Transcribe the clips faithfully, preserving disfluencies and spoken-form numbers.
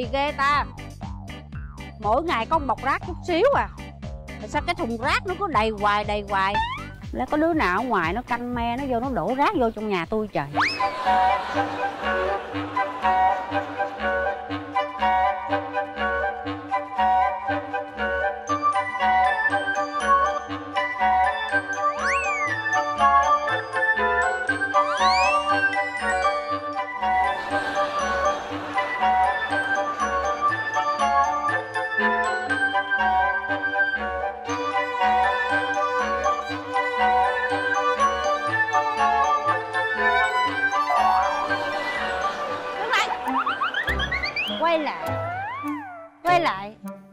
ghê ta. Mỗi ngày có một bọc rác chút xíu à, mà sao cái thùng rác nó cứ đầy hoài đầy hoài. Lẽ có đứa nào ở ngoài nó canh me nó vô nó đổ rác vô trong nhà tôi trời. Quay lại, quay lại.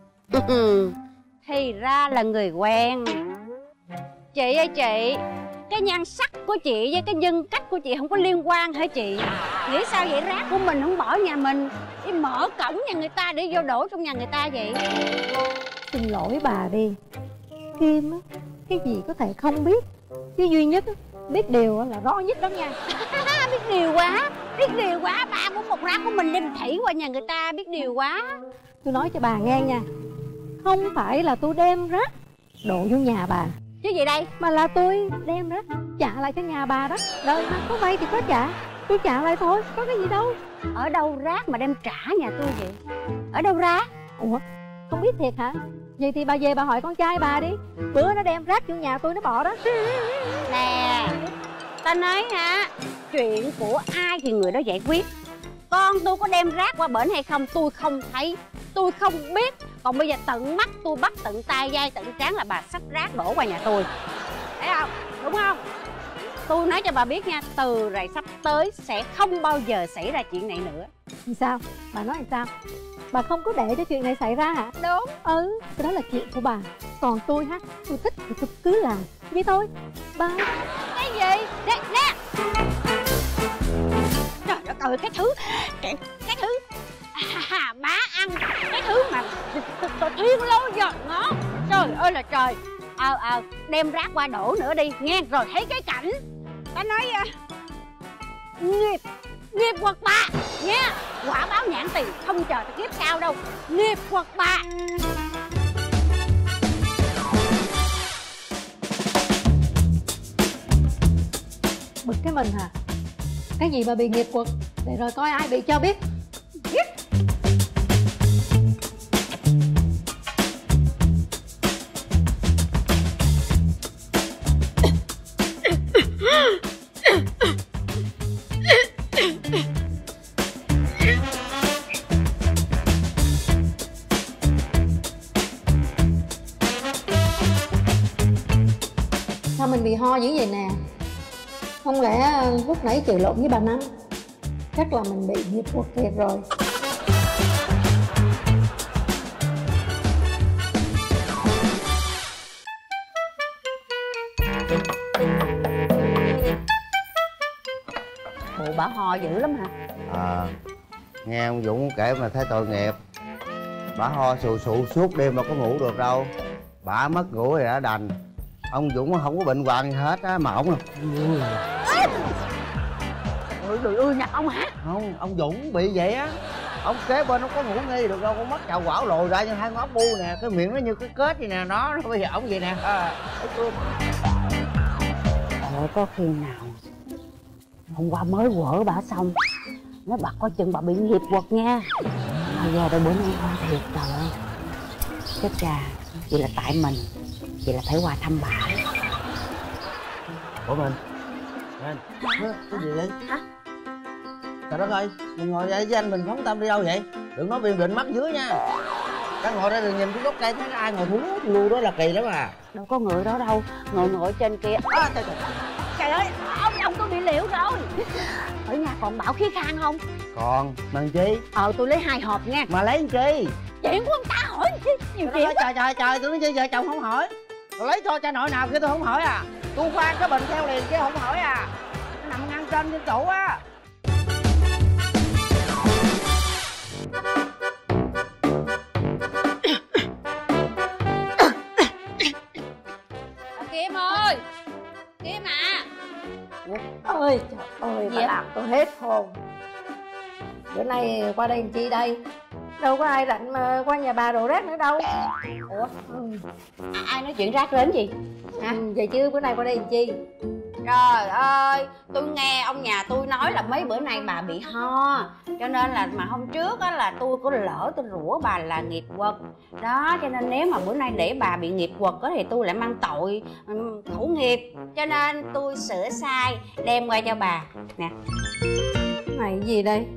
Thì ra là người quen. Chị ơi chị, cái nhan sắc của chị với cái nhân cách của chị không có liên quan hả chị? Nghĩ sao vậy? Rác của mình không bỏ nhà mình, đi mở cổng nhà người ta để vô đổ trong nhà người ta vậy? Xin lỗi bà đi. Kim á, cái gì có thể không biết, chứ duy nhất á, biết điều là rõ nhất đó nha. Biết điều quá, biết điều quá. Ba muốn một rác của mình đem thảy qua nhà người ta, biết điều quá. Tôi nói cho bà nghe nha, không phải là tôi đem rác đổ vô nhà bà, chứ gì đây? mà là tôi đem rác trả lại cho nhà bà đó. Đời mà có vay thì có trả, tôi trả lại thôi, có cái gì đâu. Ở đâu rác mà đem trả nhà tôi vậy? Ở đâu ra? Ủa, không biết thiệt hả? Vậy thì bà về bà hỏi con trai bà đi, bữa nó đem rác vô nhà tôi nó bỏ đó. Nè, ta nói hả, chuyện của ai thì người đó giải quyết. Con tôi có đem rác qua bển hay không tôi không thấy, tôi không biết. Còn bây giờ tận mắt tôi bắt tận tay vai tận trán là bà xách rác đổ qua nhà tôi, thấy không? Đúng không? Tôi nói cho bà biết nha, từ rồi sắp tới sẽ không bao giờ xảy ra chuyện này nữa. Thì sao? Bà nói làm sao? Bà không có để cho chuyện này xảy ra hả? Đúng. Ừ, cái đó là chuyện của bà. Còn tôi ha, tôi thích thì tôi cứ làm vậy thôi. Ba. Cái gì? Nè, nè. Trời đất ơi, cái thứ Cái, cái thứ à, bá ăn. Cái thứ mà thiên lô giọt ngó. Trời ơi là trời. Ờ ờ đem rác qua đổ nữa đi nghe, rồi thấy cái cảnh ta nói uh, nghiệp nghiệp quật bạ nha. Quả báo nhãn tiền không chờ tới kiếp sau đâu. Nghiệp quật bạ. Bực cái mình hả? Cái gì mà bị nghiệp quật? Để rồi coi ai bị cho biết. Biết. Sao mình bị ho dữ vậy nè? Không lẽ lúc nãy chửi lộn với bà Năm? Chắc là mình bị nghiệp quật thiệt rồi. Bộ bà ho dữ lắm hả? À, nghe ông Dũng kể mà thấy tội nghiệp. Bà ho sù sụ suốt đêm mà có ngủ được đâu. Bà mất ngủ thì đã đành. Ông Dũng không có bệnh hoạn gì hết á, mà ổng là Ôi trời ơi, nhặt ông hả? không, ông Dũng bị vậy á. Ông kế bên ông có ngủ nghi được đâu, con mắt chào quảo lồi ra như hai ngón bu nè, cái miệng nó như cái kết vậy nè, nó bây giờ ổng vậy nè. À, Ôi có khi nào hôm qua mới quở bà xong, nói bà coi chừng bà bị nghiệp quật nha. Mà giờ đây bữa nay ho thiệt trời ơi. Chết cha, vậy là tại mình, vậy là phải qua thăm bà. Ủa mình Mình cái gì vậy? Hả? Trời đất ơi, mình ngồi đây với anh mình phóng tâm đi đâu vậy? Đừng nói biên định mắt dưới nha. Các ngồi đây đừng nhìn cái gốc cây thấy ai ngồi thú lưu đó là kỳ lắm à. Đâu có người đó đâu, ngồi ngồi trên kia. À, trời, trời. Trời ơi, ông ông tôi bị liễu rồi. Ở nhà còn bảo khí khang không? Còn, bằng chi? Ờ, tôi lấy hai hộp nha. Mà lấy làm chi? Chuyện của ông ta hỏi chi? Nhiều chuyện. Trời trời trời, tôi nói chi vợ chồng không hỏi. Tôi lấy cho cha nội nào kia tôi không hỏi à. Tôi khoan cái bình theo liền chứ không hỏi à. Nó nằm ngăn trên trên tủ á. Kim ơi, Kim à. Ơi trời ơi, bà làm tôi hết hồn. Bữa nay qua đây làm chi đây? đâu có ai rảnh mà qua nhà bà đổ rác nữa đâu. Ủa? Ừ. À, ai nói chuyện rác đến gì hả? Ừ, vậy chứ bữa nay qua đây làm chi? Trời ơi, tôi nghe ông nhà tôi nói là mấy bữa nay bà bị ho, cho nên là mà hôm trước á là tôi có lỡ tôi rủa bà là nghiệp quật. Đó, cho nên nếu mà bữa nay để bà bị nghiệp quật á thì tôi lại mang tội um, khẩu nghiệp. Cho nên tôi sửa sai đem qua cho bà. Nè. Này gì đây?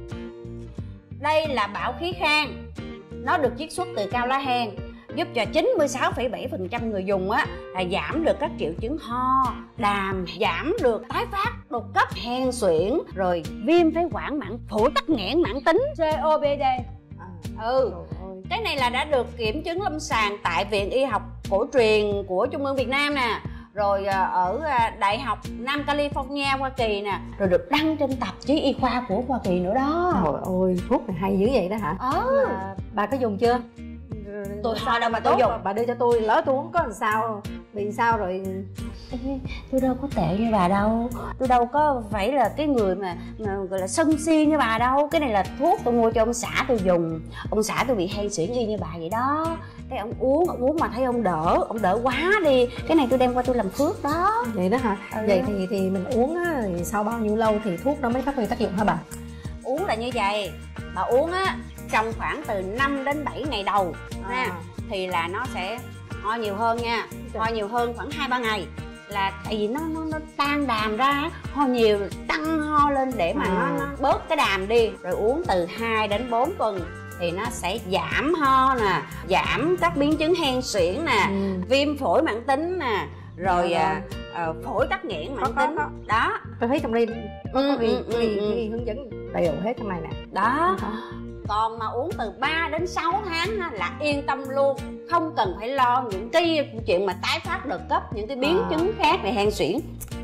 Đây là bảo khí khang. Nó được chiết xuất từ cao lá heng, giúp cho chín mươi sáu phẩy bảy phần trăm người dùng á là giảm được các triệu chứng ho, đàm, giảm được tái phát đột cấp, hen suyễn, rồi viêm phế quản mãn, phổi tắc nghẽn mãn tính, xê ô pê đê. À, ừ, cái này là đã được kiểm chứng lâm sàng tại Viện Y học Cổ truyền của Trung ương Việt Nam nè, rồi ở Đại học Nam California, Hoa Kỳ nè, rồi được đăng trên tạp chí y khoa của Hoa Kỳ nữa đó. Trời ơi, thuốc này hay dữ vậy đó hả? Ừ. Mà bà có dùng chưa? Tôi sao đâu mà tôi dùng. Bà đưa cho tôi, lỡ tôi uống có làm sao, bị sao rồi? Ê, tôi đâu có tệ như bà đâu, tôi đâu có phải là cái người mà, mà gọi là sân si như bà đâu. Cái này là thuốc tôi mua cho ông xã tôi dùng. Ông xã tôi bị hen suyễn y như bà vậy đó. Cái ông uống, ông uống mà thấy ông đỡ, ông đỡ quá đi. Cái này tôi đem qua tôi làm phước đó. Vậy đó hả? Ừ. Vậy thì thì mình uống á, thì sau bao nhiêu lâu thì thuốc nó mới phát huy tác dụng hả bà? Uống là như vậy, bà uống á trong khoảng từ năm đến bảy ngày đầu à. nha, thì là nó sẽ ho nhiều hơn nha. Ho nhiều hơn khoảng hai ba ngày là tại vì nó nó nó tan đàm ra, ho nhiều tăng ho lên để mà à. nó nó bớt cái đàm đi. Rồi uống từ hai đến bốn tuần thì nó sẽ giảm ho nè, giảm các biến chứng hen suyễn nè, ừ. viêm phổi mãn tính nè, rồi à, à, phổi tắc nghẽn mãn tính có. Đó, tôi thấy trong đây có ừ, ghi ừ, ừ, ừ. hướng dẫn đầy đủ hết trong này nè. Đó. Ừ. Còn mà uống từ ba đến sáu tháng là yên tâm luôn, không cần phải lo những cái chuyện mà tái phát đợt cấp, những cái biến à. chứng khác về hen suyễn.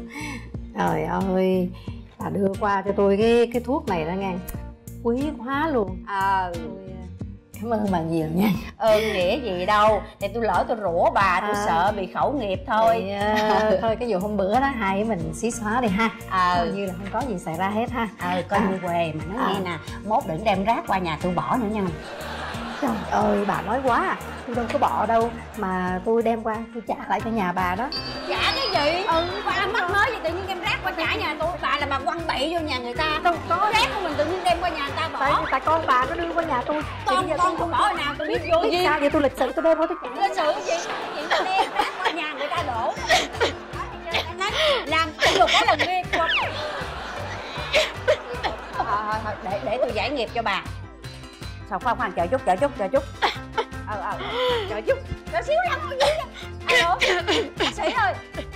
Trời ơi, bà đưa qua cho tôi cái cái thuốc này đó nghe, quý quá luôn. Ờ. À. Cảm ơn bà nhiều nha. Ơn ừ, nghĩa gì đâu, thì tôi lỡ tôi rủa bà, tôi à. sợ bị khẩu nghiệp thôi. Thì, uh, thôi cái vụ hôm bữa đó hai mình xí xóa đi ha. Ờ. Coi như là không có gì xảy ra hết ha. Ờ, coi như quê mà nói à. nghe nè, mốt đừng đem rác qua nhà tôi bỏ nữa nha. Trời ơi, bà nói quá à. Tôi đâu có bỏ đâu, mà tôi đem qua tôi trả lại cho nhà bà đó. Trả cái gì? Ừ, bà mắc mới gì tự nhiên đem rác qua trả nhà tôi. Bà là bà quăng bậy vô nhà người ta. Đâu có rác của mình tự nhiên đem qua nhà người ta bỏ. Tại, tại con bà nó đưa qua nhà tôi. Con con tôi, tôi bỏ hồi nào tôi biết vô gì. Sao vậy? Tôi lịch sự tôi đem qua tôi trả. Lịch sự gì? Chuyện tôi đem rác qua nhà người ta đổ. Làm tôi được có lần nghiệp quật. Thôi thôi để để tôi giải nghiệp cho bà. Sao khoan khoan chờ chút chờ chút chờ chút. Ờ ờ chờ chút chờ xíu lắm thôi gì đó. Alo bác sĩ ơi.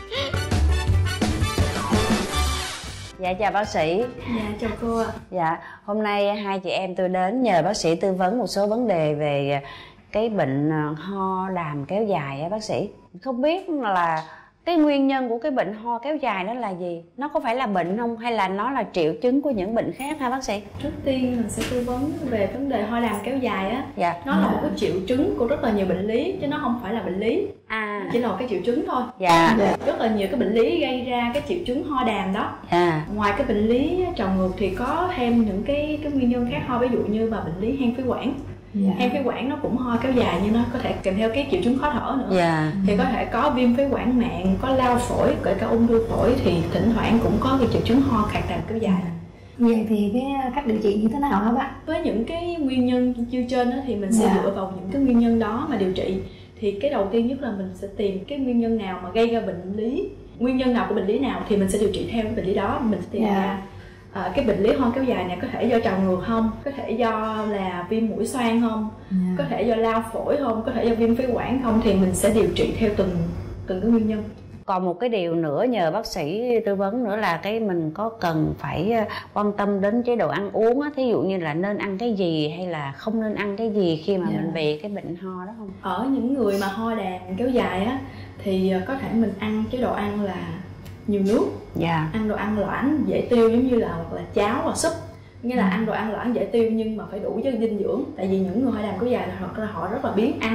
Dạ chào bác sĩ. Dạ chào cô ạ. Dạ hôm nay hai chị em tôi đến nhờ bác sĩ tư vấn một số vấn đề về cái bệnh ho đàm kéo dài á bác sĩ. Không biết là cái nguyên nhân của cái bệnh ho kéo dài đó là gì? Nó có phải là bệnh không hay là nó là triệu chứng của những bệnh khác hả bác sĩ? Trước tiên mình sẽ tư vấn về vấn đề ho đàm kéo dài á. Dạ. Nó là một cái triệu chứng của rất là nhiều bệnh lý chứ nó không phải là bệnh lý. À. Chỉ là một cái triệu chứng thôi. Dạ. Rất là nhiều cái bệnh lý gây ra cái triệu chứng ho đàm đó. À. Ngoài cái bệnh lý trào ngược thì có thêm những cái cái nguyên nhân khác ho, ví dụ như là bệnh lý hen phế quản. Dạ. Hen phế quản nó cũng ho kéo dài nhưng nó có thể kèm theo cái triệu chứng khó thở nữa. Dạ. Thì có thể có viêm phế quản nặng, có lao phổi, kể cả ung thư phổi thì thỉnh thoảng cũng có cái triệu chứng ho khạc đàm kéo dài. Vậy thì cái cách điều trị như thế nào hả bác? Với những cái nguyên nhân như trên đó, thì mình sẽ dạ. dựa vào những cái nguyên nhân đó mà điều trị. Thì cái đầu tiên nhất là mình sẽ tìm cái nguyên nhân nào mà gây ra bệnh lý, nguyên nhân nào của bệnh lý nào thì mình sẽ điều trị theo cái bệnh lý đó. Mình sẽ tìm dạ. ra À, cái bệnh lý ho kéo dài này có thể do trào ngược không, có thể do là viêm mũi xoang không, yeah. có thể do lao phổi không, có thể do viêm phế quản không, thì mình sẽ điều trị theo từng từng cái nguyên nhân. Còn một cái điều nữa nhờ bác sĩ tư vấn nữa là cái mình có cần phải quan tâm đến chế độ ăn uống á, thí dụ như là nên ăn cái gì hay là không nên ăn cái gì khi mà yeah. mình bị cái bệnh ho đó không? Ở những người mà ho đàm kéo dài á thì có thể mình ăn chế độ ăn là nhiều nước, yeah. ăn đồ ăn loãng dễ tiêu giống như là hoặc là cháo hoặc súp, nghĩa là ừ. ăn đồ ăn loãng dễ tiêu nhưng mà phải đủ chất dinh dưỡng. Tại vì những người ho đàm kéo dài hoặc là họ rất là biếng ăn,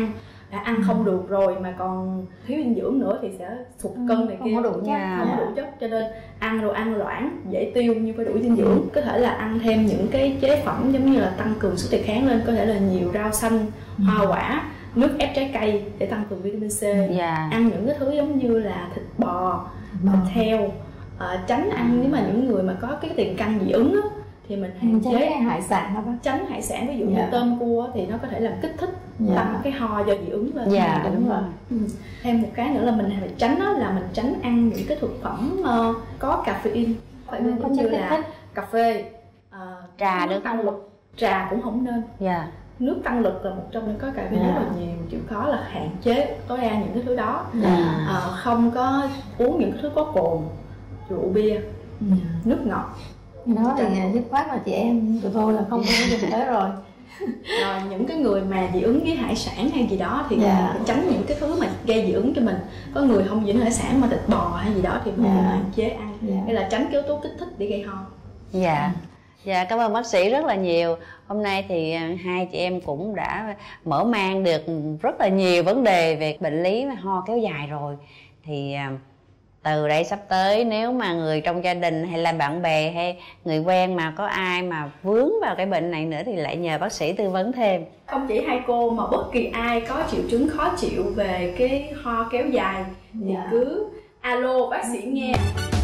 đã ăn không được rồi mà còn thiếu dinh dưỡng nữa thì sẽ sụt cân này không kia, có đủ chất. không có đủ chất, cho nên ăn đồ ăn loãng dễ tiêu nhưng phải đủ dinh dưỡng. Có thể là ăn thêm những cái chế phẩm giống như là tăng cường sức đề kháng lên, có thể là nhiều rau xanh, hoa quả, nước ép trái cây để tăng cường vitamin C. Dạ. Ăn những cái thứ giống như là thịt bò, thịt heo, à, tránh ăn nếu mà những người mà có cái tiền căn dị ứng á, thì mình hạn chế hải sản đó bác. tránh hải sản, ví dụ Dạ. như tôm cua thì nó có thể làm kích thích Dạ. tăng cái ho do dị ứng lên. Dạ, đúng, đúng rồi. rồi. Ừ. Thêm một cái nữa là mình phải tránh đó là mình tránh ăn những cái thực phẩm uh, có caffeine, phải Ừ, như có như chất kích là thích. cà phê, uh, Trà được tăng không? lực, trà cũng không nên. Dạ. Nước tăng lực là một trong những có caffeine Dạ. rất là nhiều, chịu khó là hạn chế tối đa những cái thứ đó. Dạ. Ờ, không có uống những cái thứ có cồn, rượu bia, Dạ. nước ngọt. Đó thì dứt khoát là chị em tụi tôi là không có dùng tới rồi. Rồi những cái người mà dị ứng với hải sản hay gì đó thì Dạ. phải tránh những cái thứ mà gây dị ứng cho mình. Có người không dị ứng hải sản mà thịt bò hay gì đó thì mình Dạ. hạn chế ăn, Dạ. hay là tránh cái yếu tố kích thích để gây ho. Dạ. Dạ, cảm ơn bác sĩ rất là nhiều. Hôm nay thì à, hai chị em cũng đã mở mang được rất là nhiều vấn đề về bệnh lý ho kéo dài rồi. Thì à, từ đây sắp tới nếu mà người trong gia đình hay là bạn bè hay người quen mà có ai mà vướng vào cái bệnh này nữa thì lại nhờ bác sĩ tư vấn thêm. Không chỉ hai cô mà bất kỳ ai có triệu chứng khó chịu về cái ho kéo dài thì Dạ. cứ alo bác sĩ nghe.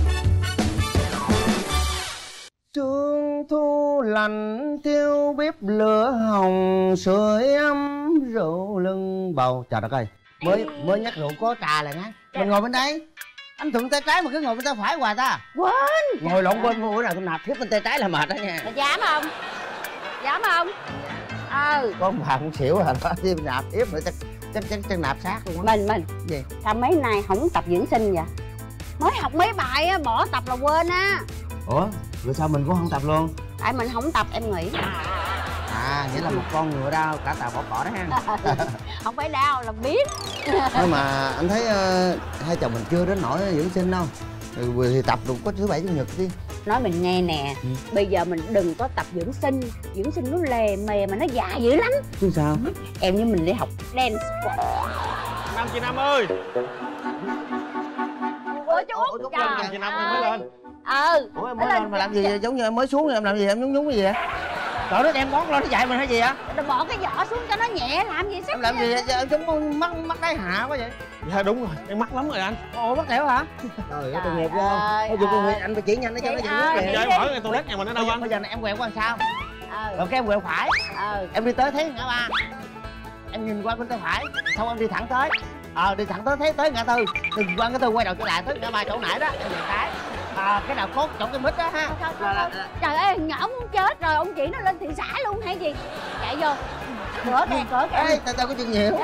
Sương thu lạnh thiêu bếp lửa hồng, sưởi ấm rượu lưng bầu. Trời đất ơi, mới mới nhắc rượu có trà lại ngay. Mình ngồi bên đây, anh thuận tay trái mà cứ ngồi bên tay phải hoài ta. Quên. Ngồi lộn quên bữa nào tôi nạp tiếp bên tay trái là mệt đó nha. Mày dám không? Dám không? Ừ. Có ông bà cũng xỉu à, đó đi nạp tiếp nữa chắc chắc chắc, chắc nạp sát luôn á. Mình mình Gì? sao mấy nay không tập dưỡng sinh vậy? Mới học mấy bài á, bỏ tập là quên á. Ủa, rồi sao mình cũng không tập luôn? Tại mình không tập em nghĩ. À, nghĩa là một con ngựa đau cả tàu bỏ cỏ đó ha. Không phải đau là biết. Nhưng mà anh thấy uh, hai chồng mình chưa đến nỗi dưỡng sinh đâu. Ừ, thì tập được có thứ bảy chủ nhật đi. Nói mình nghe nè, Ừ. bây giờ mình đừng có tập dưỡng sinh. Dưỡng sinh nó lè mè mà nó dài dữ lắm. Chứ sao? Em với mình đi học dance. Năm chị Năm ơi. Ủa chú Ủa, Út, Út trời lên kìa, Chị Năm em mới lên. Ừ. Ủa em mới lên mà làm gì vậy? Giống như em mới xuống em làm gì? Em nhúng nhúng cái gì vậy? Trời đất, em ngón lên nó dạy mình hay gì vậy? Đừng bỏ cái vỏ xuống cho nó nhẹ, làm gì sức. Em làm gì vậy? Em giống mắt mắt đáy hạ quá vậy? Dạ đúng rồi, em mắc lắm rồi anh. Ồ, bắt đẻo hả? Trời ơi, tội nghiệp quá. Thôi giờ tội nghiệp, anh phải chỉ nhanh để cho nó Chị dừng ơi, nước Giờ kìa. em hỏi cái toilet nhà mình ở đâu anh? Bây giờ này em quẹo qua làm sao? Ừ. Rồi cái em quẹo phải. Ừ. Em đi tới thấy ngã ba, em nhìn qua bên tay phải, xong em đi thẳng tới. Ờ, đi thẳng tới thấy tới ngã tư, đừng qua ngã tư quay đầu trở lại tới ngã ba chỗ nãy đó, em nhìn cái. À, cái nào cốt chỗ cái mít đó ha. Thôi, thôi, Là- thôi. là- Trời ơi, nhỏ muốn chết rồi, ông chỉ nó lên thị xã luôn hay gì? Chạy vô. Cửa kìa, cửa Ê, kìa. tao tao có chuyện nhiều.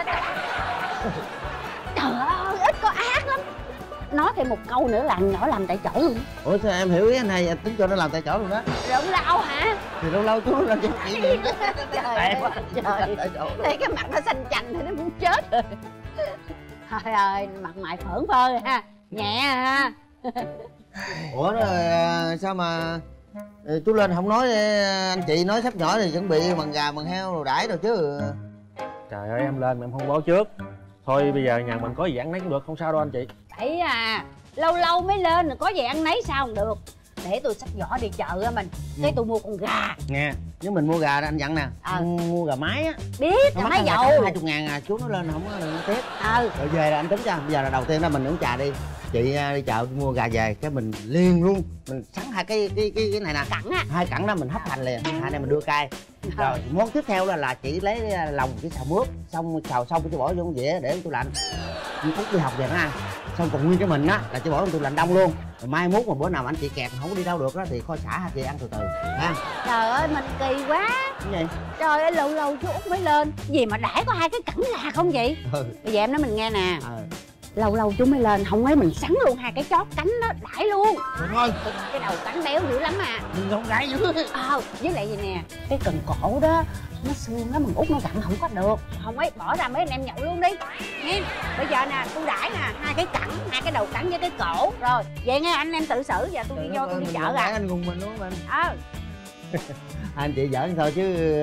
Trời ơi, ít có ác lắm. Nói thêm một câu nữa là nhỏ làm tại chỗ luôn. Ủa sao em hiểu ý anh này, tính cho nó làm tại chỗ luôn đó. Rụng lao hả? Thì lâu lâu chú lên cho kỷ niệm. Trời Tệ ơi, quá. trời. Tại chỗ. Thấy cái mặt nó xanh chành thì nó muốn chết rồi. Trời ơi, mặt mày phởn phơ ha. Nhẹ ha. Ủa rồi à, sao mà ừ, chú lên không nói à, anh chị nói sắp nhỏ thì chuẩn bị bằng gà bằng heo rồi đãi rồi chứ. Trời ơi em lên mà em không báo trước. Thôi bây giờ nhà mình có gì ăn nấy cũng được, không sao đâu anh chị. Đấy à, lâu lâu mới lên rồi có gì ăn nấy sao không được. Để tôi xách giỏ đi chợ á mình. Thế tôi mua con gà. Nghe, nếu mình mua gà đó anh dặn nè, Ờ. mua gà mái á, Biết, nó gà mắc mái hơn là dầu. hai chục ngàn à, chú nó lên không có đừng tiếc. Ừ. Rồi về là anh tính cho, bây giờ là đầu tiên đó mình uống trà đi. Chị à, đi chợ mua gà về cái mình liền luôn, mình sắn hai cái cái cái, cái này nè, Cẳng á. hai cẳng đó mình hấp hành liền, hai này mình đưa cay. Rồi món tiếp theo là, là chị lấy à, lòng cái xào mướp, xong xào xong chị bỏ vô con dĩa để tủ lạnh. Chị Út đi học về nó ăn, xong còn nguyên cái mình á là chị bỏ trong tủ lạnh đông luôn. Rồi mai mốt mà bữa nào mà anh chị kẹt không có đi đâu được đó thì kho xả hai chị ăn từ từ ha. Trời ơi, mình kỳ quá. Cái gì? Trời ơi, lâu lâu chú Út mới lên. Gì mà đãi có hai cái cẳng gà không vậy? Ừ. Bây giờ em nói mình nghe nè. Ờ. Lâu lâu chú mới lên, không ấy mình sắn luôn hai cái chót cánh đó, đãi luôn. Được thôi, Cái đầu cánh béo dữ lắm à. đừng không gái dữ. Ờ, với lại gì nè, cái cần cổ đó nó xương đó, mình út nó gặn không có được. Không ấy, bỏ ra mấy anh em nhậu luôn đi nghe. Bây giờ nè, tôi đãi nè, hai cái cẳng, hai cái đầu cẳng với cái cổ. Rồi, vậy nghe anh em tự xử, giờ tôi đi vô tôi đi chợ à. anh cùng mình đúng không anh? Ờ. Anh chị giỡn thôi chứ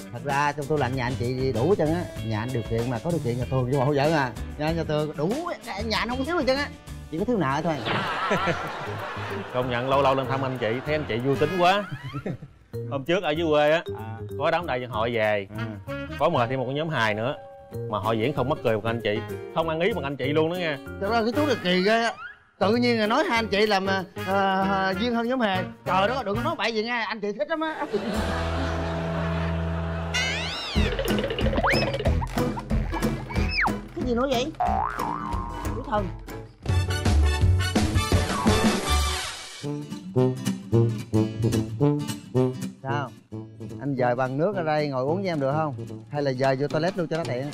Thật ra trong tủ lạnh nhà anh chị đủ hết trơn á. Nhà anh điều kiện mà có điều kiện nhà Tường chứ bộ không giỡn à. Nhà nhà Tường đủ, nhà anh không có thiếu gì trơn á. Chỉ có thiếu nợ thôi. Công nhận lâu lâu lên thăm anh chị thấy anh chị vui tính quá. Hôm trước ở dưới quê á, à. có đám đại dân hội về, à. có mời thêm một cái nhóm hài nữa, mà họ diễn không mắc cười bằng anh chị, không ăn ý bằng anh chị luôn đó nha. Thật ra cái chú này kỳ ghê á. Tự nhiên là nói hai anh chị làm uh, uh, duyên hơn nhóm hề. Trời đó, đừng có nói bậy gì nghe, anh chị thích lắm á. Cái gì nói vậy? Chú Thần. Sao? Anh dời bằng nước ở đây ngồi uống với em được không? Hay là dời vô toilet luôn cho nó tiện?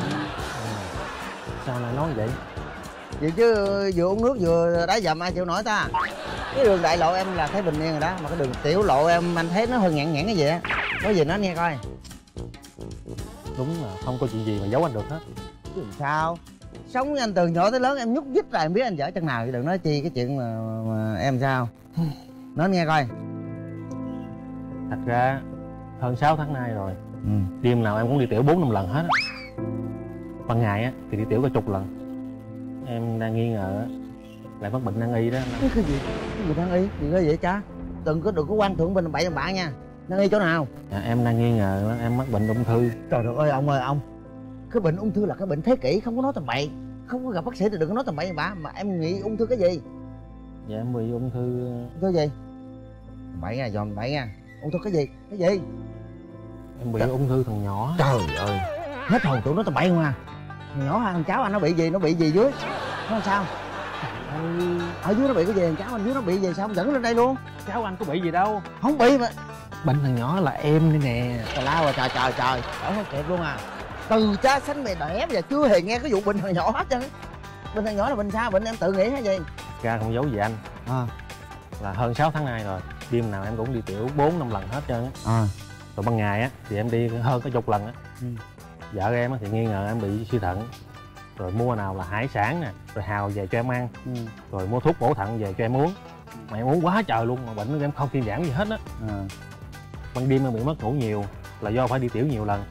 Sao lại nói vậy? Vậy chứ vừa uống nước vừa đá dầm ai chịu nổi ta? Cái đường đại lộ em là thấy bình yên rồi đó, mà cái đường tiểu lộ em anh thấy nó hơi ngạn ngạn cái gì á. Nói gì nó nghe coi. Đúng là không có chuyện gì mà giấu anh được hết. Chứ làm sao? Sống với anh từ nhỏ tới lớn em nhúc nhích rồi em biết anh dở chân nào, đừng nói chi cái chuyện mà, mà em sao. Nói nghe coi. Thật ra hơn sáu tháng nay rồi, ừ. đêm nào em cũng đi tiểu bốn năm lần hết á. Ban ngày á thì đi tiểu cả chục lần. Em đang nghi ngờ lại mắc bệnh nan y đó. Cái gì? Cái gì nan y? Gì ghê vậy cha? Đừng có đừng có quan thượng bệnh bậy bạ nha. Nan y chỗ nào? Dạ, em đang nghi ngờ em mắc bệnh ung thư. Trời ơi ông ơi ông, cái bệnh ung thư là cái bệnh thế kỷ, không có nói tầm bậy. Không có gặp bác sĩ thì đừng có nói tầm bậy bạ. Mà em nghĩ ung thư cái gì? Dạ em bị ung thư. Ung thư gì? Bậy nha, dòm bậy nha. Ung thư cái gì? Cái gì? Em bị Trời. ung thư thằng nhỏ. Trời ơi, hết hồn tụi nó tầm bậy không à. Thằng nhỏ hai thằng cháu anh nó bị gì? Nó bị gì dưới? Nó làm sao? Ở dưới nó bị cái gì? Thằng cháu anh dưới nó bị gì sao không dẫn lên đây luôn? Cháu anh có bị gì đâu. Không bị mà. Bệnh thằng nhỏ là em đây nè. Trời lao rồi, trời trời trời. Ở không kịp luôn à. Từ cha sanh mẹ đẻ bây giờ chưa hề nghe cái vụ bệnh thằng nhỏ hết trơn. Bệnh thằng nhỏ là bệnh sao? Bệnh em tự nghĩ hay gì? Ra không giấu gì anh. À. Là hơn sáu tháng nay rồi, đêm nào em cũng đi tiểu bốn năm lần hết trơn á. À. Rồi ban ngày á thì em đi hơn cả chục lần á. Ừ. Vợ em á thì nghi ngờ em bị suy thận. Rồi mua nào là hải sản nè, rồi hào về cho em ăn. Ừ. Rồi mua thuốc bổ thận về cho em uống. Mà em uống quá trời luôn, mà bệnh của em không thuyên giảm gì hết á. À. Ban đêm em bị mất ngủ nhiều là do phải đi tiểu nhiều lần.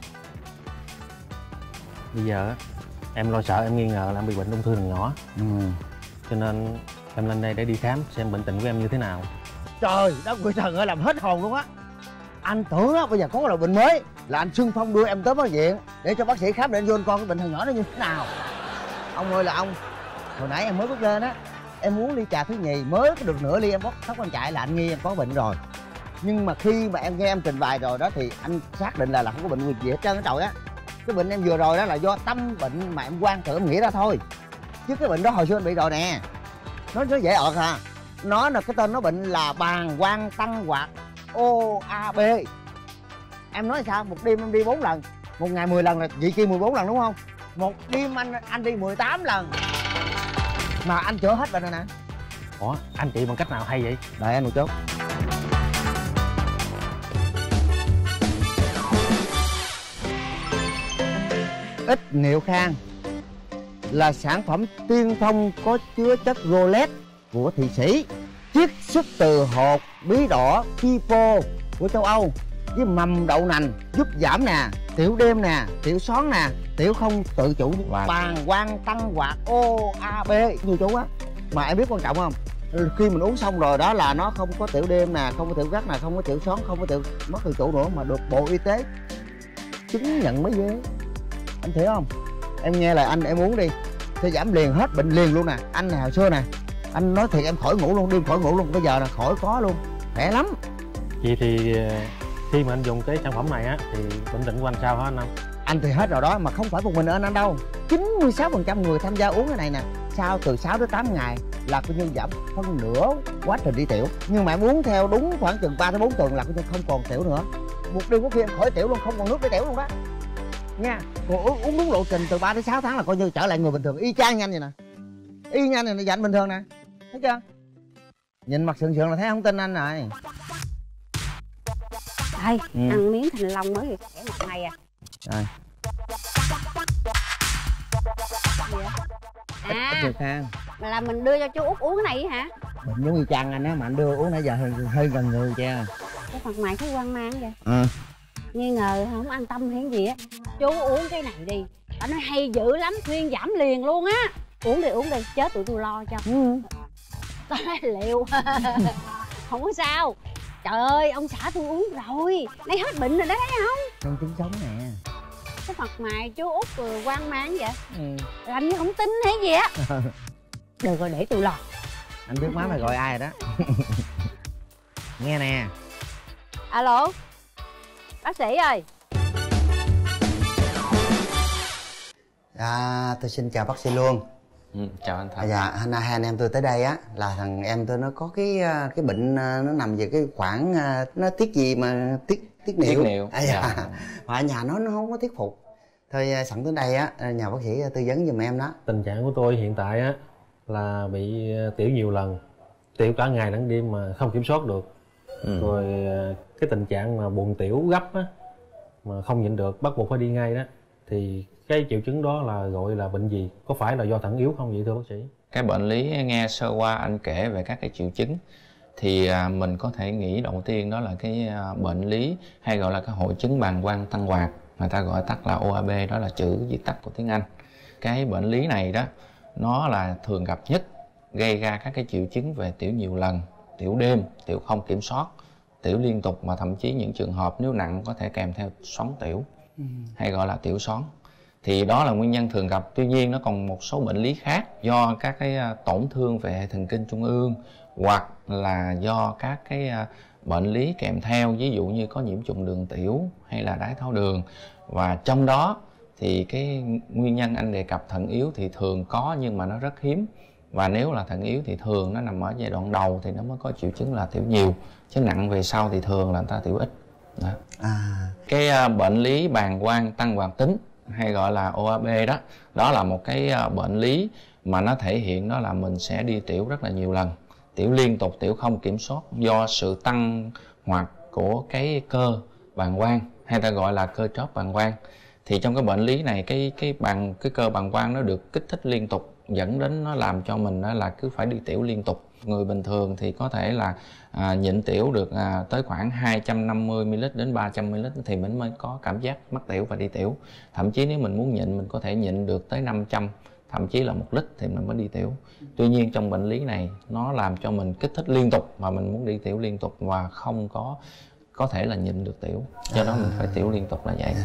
Bây giờ á em lo sợ em nghi ngờ là em bị bệnh ung thư thằng nhỏ. Ừ. Cho nên em lên đây để đi khám xem bệnh tình của em như thế nào. Trời đất quỷ thần ơi, làm hết hồn luôn á. Anh tưởng á bây giờ có loại bệnh mới là anh xưng phong đưa em tới bệnh viện để cho bác sĩ khám để anh vô anh coi cái bệnh thằng nhỏ nó như thế nào. Ông ơi là ông, hồi nãy em mới bước lên á, em muốn ly trà thứ nhì, mới có được nửa ly em bóc tóc anh chạy là anh nghi em có bệnh rồi. Nhưng mà khi mà em nghe em trình bày rồi đó thì anh xác định là là không có bệnh gì hết trơn á trời á. Cái bệnh em vừa rồi đó là do tâm bệnh mà em quan tự em nghĩ ra thôi. Chứ cái bệnh đó hồi xưa anh bị rồi nè. Nó nó dễ ọt à. Nó là cái tên nó bệnh là bàng quang tăng hoạt ô a bê. Em nói sao? Một đêm em đi bốn lần, một ngày mười lần là chị kia mười bốn lần đúng không? Một đêm anh anh đi mười tám lần mà anh chữa hết bệnh rồi nè. Ủa anh chị bằng cách nào hay vậy? Đợi anh một chút. Ít niệu khang là sản phẩm tiên phong có chứa chất rolet của Thụy Sĩ, chiết xuất từ hột bí đỏ Kipo của châu Âu với mầm đậu nành, giúp giảm nè, tiểu đêm nè, tiểu xoắn nè, tiểu không tự chủ, bàng quang tăng hoạt ô a bê nhiều chú á. Mà em biết quan trọng không? Khi mình uống xong rồi đó là nó không có tiểu đêm nè, không có tiểu gắt nè, không có tiểu xoắn, không có tiểu mất tự chủ nữa, mà được Bộ Y tế chứng nhận mới ghê. Anh thấy không? Em nghe lời anh em uống đi sẽ giảm liền, hết bệnh liền luôn nè. Anh này hồi xưa nè, anh nói thiệt em khỏi ngủ luôn, đêm khỏi ngủ luôn, bây giờ là khỏi có luôn, khỏe lắm. Vậy thì khi mà anh dùng cái sản phẩm này á thì bệnh tình của anh sao hả anh? Anh thì hết rồi đó, mà không phải một mình anh anh đâu. chín mươi sáu phần trăm người tham gia uống cái này nè, sau từ sáu đến tám ngày là coi như giảm phân nửa quá trình đi tiểu. Nhưng mà em uống theo đúng khoảng chừng ba đến bốn tuần là coi như không còn tiểu nữa. Một đêm có khi em khỏi tiểu luôn, không còn nước để tiểu luôn đó nha. Còn uống, uống đúng lộ trình từ ba đến sáu tháng là coi như trở lại người bình thường, y chang nhanh vậy nè, y nhanh này, dành bình thường nè, thấy chưa? Nhìn mặt sượng sượng là thấy không tin anh rồi. Đây, ừ. ăn miếng thành long mới khỏe mặt này à. Rồi. À, à là mình đưa cho chú Út uống cái này hả? Bệnh giống như chăn anh á, mà anh đưa uống nãy giờ hơi, hơi gần người cha. Cái mặt mày thấy hoang mang vậy? Ừ. nghi ngờ không an tâm hay gì á, chú uống cái này đi, tao nói hay dữ lắm, thuyên giảm liền luôn á. Uống đi uống đi, chết tụi tôi lo cho. Ừ. Tao nói liệu. Không có sao. Trời ơi, ông xã tôi uống rồi, nay hết bệnh rồi đó, thấy không? Trong tính sống nè. Cái mặt mày chú Út rồi quan mang vậy. Ừ. Làm như không tin hay gì á. Được rồi, để tôi lo. Anh biết má mày gọi ai rồi đó. Nghe nè. Alo, bác sĩ ơi. À, tôi xin chào bác sĩ luôn. Ừ, chào anh Thành. À, dạ, hai anh em tôi tới đây á là thằng em tôi nó có cái cái bệnh, nó nằm về cái khoảng nó tiết gì mà tiết tiết niệu. Tiết niệu. À, dạ. Dạ. Mà ở nhà nó nó không có thuyết phục. Thôi sẵn tới đây á, nhà bác sĩ tư vấn giùm em đó. Tình trạng của tôi hiện tại á là bị tiểu nhiều lần, tiểu cả ngày lẫn đêm mà không kiểm soát được. Ừ. Rồi cái tình trạng mà buồn tiểu gấp á mà không nhịn được, bắt buộc phải đi ngay đó. Thì cái triệu chứng đó là gọi là bệnh gì? Có phải là do thận yếu không vậy thưa bác sĩ? Cái bệnh lý nghe sơ qua anh kể về các cái triệu chứng thì mình có thể nghĩ đầu tiên đó là cái bệnh lý hay gọi là cái hội chứng bàng quang tăng hoạt, người ta gọi tắt là o a bê, đó là chữ viết tắt của tiếng Anh. Cái bệnh lý này đó nó là thường gặp nhất, gây ra các cái triệu chứng về tiểu nhiều lần, tiểu đêm, tiểu không kiểm soát, tiểu liên tục, mà thậm chí những trường hợp nếu nặng có thể kèm theo xoắn tiểu, ừ. hay gọi là tiểu xoắn. Thì đó là nguyên nhân thường gặp. Tuy nhiên nó còn một số bệnh lý khác do các cái tổn thương về hệ thần kinh trung ương, hoặc là do các cái bệnh lý kèm theo, ví dụ như có nhiễm trùng đường tiểu hay là đái tháo đường. Và trong đó thì cái nguyên nhân anh đề cập thận yếu thì thường có, nhưng mà nó rất hiếm. Và nếu là thận yếu thì thường nó nằm ở giai đoạn đầu thì nó mới có triệu chứng là tiểu nhiều, chứ nặng về sau thì thường là người ta tiểu ít. Đó. À. Cái bệnh lý bàng quang tăng hoạt tính hay gọi là o a bê đó, đó là một cái bệnh lý mà nó thể hiện đó là mình sẽ đi tiểu rất là nhiều lần, tiểu liên tục, tiểu không kiểm soát, do sự tăng hoạt của cái cơ bàng quang, hay ta gọi là cơ chóp bàng quang. Thì trong cái bệnh lý này cái cái bàng cái cơ bàng quang nó được kích thích liên tục, dẫn đến nó làm cho mình đó là cứ phải đi tiểu liên tục. Người bình thường thì có thể là à, nhịn tiểu được à, tới khoảng hai trăm năm mươi mi li lít đến ba trăm mi li lít thì mình mới có cảm giác mắc tiểu và đi tiểu. Thậm chí nếu mình muốn nhịn, mình có thể nhịn được tới năm trăm, thậm chí là một lít thì mình mới đi tiểu. Tuy nhiên trong bệnh lý này nó làm cho mình kích thích liên tục mà mình muốn đi tiểu liên tục và không có có thể là nhịn được tiểu, do đó mình phải tiểu liên tục là vậy.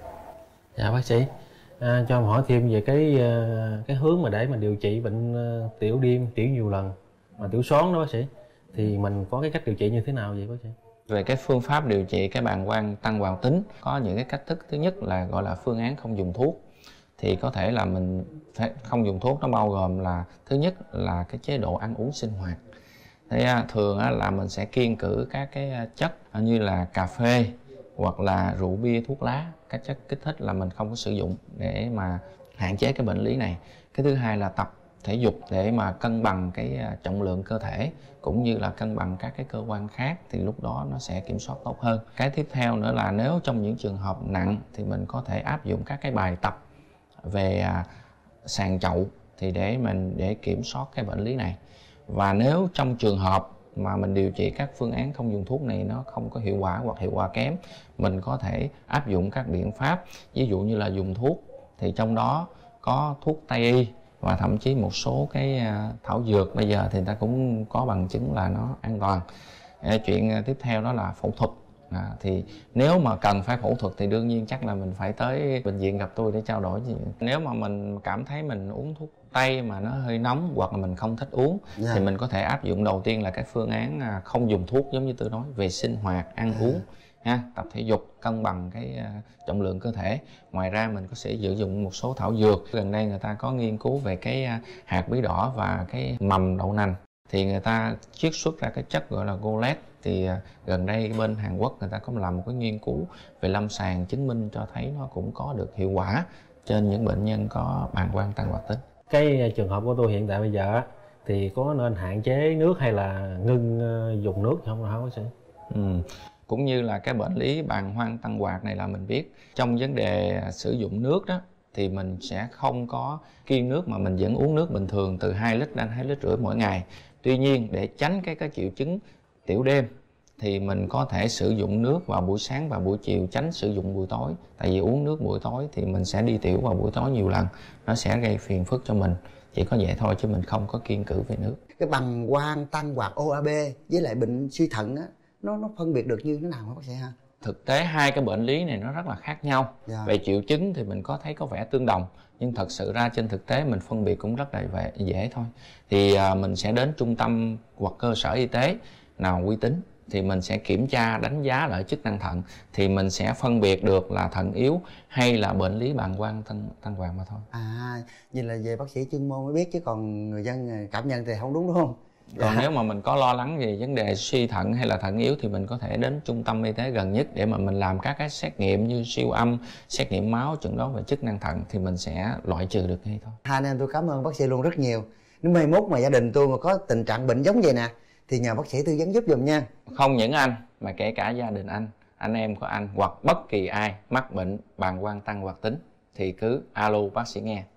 Dạ bác sĩ, à, cho em hỏi thêm về cái cái hướng mà để mà điều trị bệnh tiểu đêm, tiểu nhiều lần mà tiểu xoắn đó bác sĩ, thì mình có cái cách điều trị như thế nào vậy bác sĩ? Về cái phương pháp điều trị cái bàng quang tăng hoạt tính có những cái cách thức. Thứ nhất là gọi là phương án không dùng thuốc. Thì có thể là mình phải không dùng thuốc, nó bao gồm là thứ nhất là cái chế độ ăn uống sinh hoạt. Thì thường là mình sẽ kiêng cử các cái chất như là cà phê hoặc là rượu bia, thuốc lá, các chất kích thích là mình không có sử dụng để mà hạn chế cái bệnh lý này. Cái thứ hai là tập thể dục để mà cân bằng cái trọng lượng cơ thể cũng như là cân bằng các cái cơ quan khác, thì lúc đó nó sẽ kiểm soát tốt hơn. Cái tiếp theo nữa là nếu trong những trường hợp nặng thì mình có thể áp dụng các cái bài tập về sàn chậu thì để mình để kiểm soát cái bệnh lý này. Và nếu trong trường hợp mà mình điều trị các phương án không dùng thuốc này nó không có hiệu quả hoặc hiệu quả kém, mình có thể áp dụng các biện pháp, ví dụ như là dùng thuốc thì trong đó có thuốc Tây y và thậm chí một số cái thảo dược bây giờ thì người ta cũng có bằng chứng là nó an toàn. Chuyện tiếp theo đó là phẫu thuật. À, thì nếu mà cần phải phẫu thuật thì đương nhiên chắc là mình phải tới bệnh viện gặp tôi để trao đổi gì. Nếu mà mình cảm thấy mình uống thuốc Tây mà nó hơi nóng hoặc là mình không thích uống, yeah. thì mình có thể áp dụng đầu tiên là cái phương án không dùng thuốc, giống như tôi nói, về sinh hoạt, ăn yeah. uống, ha, tập thể dục, cân bằng cái trọng lượng cơ thể. Ngoài ra mình có sẽ sử dụng một số thảo dược. Gần đây người ta có nghiên cứu về cái hạt bí đỏ và cái mầm đậu nành, thì người ta chiết xuất ra cái chất gọi là Golet. Thì gần đây bên Hàn Quốc người ta có làm một cái nghiên cứu về lâm sàng chứng minh cho thấy nó cũng có được hiệu quả trên những bệnh nhân có bàng quang tăng hoạt tính. Cái trường hợp của tôi hiện tại bây giờ thì có nên hạn chế nước hay là ngưng dùng nước không hả bác sĩ? Ừ. Cũng như là cái bệnh lý bàng quang tăng hoạt này là mình biết trong vấn đề sử dụng nước đó thì mình sẽ không có kiêng nước mà mình vẫn uống nước bình thường từ hai lít đến hai lít rưỡi mỗi ngày. Tuy nhiên để tránh cái cái triệu chứng tiểu đêm thì mình có thể sử dụng nước vào buổi sáng và buổi chiều, tránh sử dụng buổi tối. Tại vì uống nước buổi tối thì mình sẽ đi tiểu vào buổi tối nhiều lần, nó sẽ gây phiền phức cho mình. Chỉ có vậy thôi chứ mình không có kiêng cữ về nước. Cái bàng quang tăng hoạt o a bê với lại bệnh suy thận á, nó nó phân biệt được như thế nào hả bác sĩ ha? Thực tế hai cái bệnh lý này nó rất là khác nhau. Dạ. Về triệu chứng thì mình có thấy có vẻ tương đồng, nhưng thật sự ra trên thực tế mình phân biệt cũng rất là dễ thôi. Thì à, mình sẽ đến trung tâm hoặc cơ sở y tế nào uy tín thì mình sẽ kiểm tra đánh giá lại chức năng thận, thì mình sẽ phân biệt được là thận yếu hay là bệnh lý bàng quang tăng tăng hoạt mà thôi. À, như là về bác sĩ chuyên môn mới biết, chứ còn người dân cảm nhận thì không đúng, đúng không? Còn Dạ. nếu mà mình có lo lắng về vấn đề suy thận hay là thận yếu thì mình có thể đến trung tâm y tế gần nhất để mà mình làm các cái xét nghiệm như siêu âm, xét nghiệm máu, chẩn đoán về chức năng thận thì mình sẽ loại trừ được ngay thôi. Hai anh em tôi cảm ơn bác sĩ luôn rất nhiều. Nếu mai mốt mà gia đình tôi mà có tình trạng bệnh giống vậy nè thì nhờ bác sĩ tư vấn giúp giùm nha. Không những anh mà kể cả gia đình anh, anh em của anh hoặc bất kỳ ai mắc bệnh bàng quang tăng hoạt tính thì cứ alo bác sĩ nghe.